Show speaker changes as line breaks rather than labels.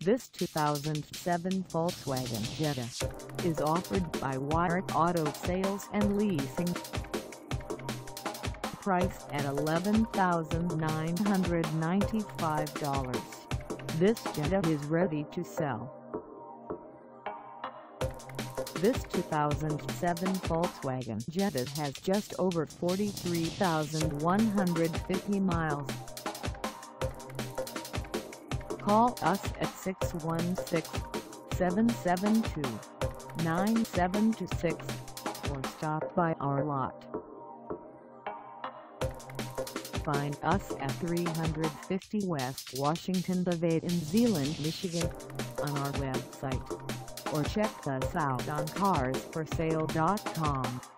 This 2007 Volkswagen Jetta is offered by Wyrick Auto Sales and Leasing. Priced at $11,995, this Jetta is ready to sell. This 2007 Volkswagen Jetta has just over 43,150 miles. Call us at 616-772-9726 or stop by our lot. Find us at 350 West Washington Ave in Zeeland, Michigan, on our website, or check us out on carsforsale.com.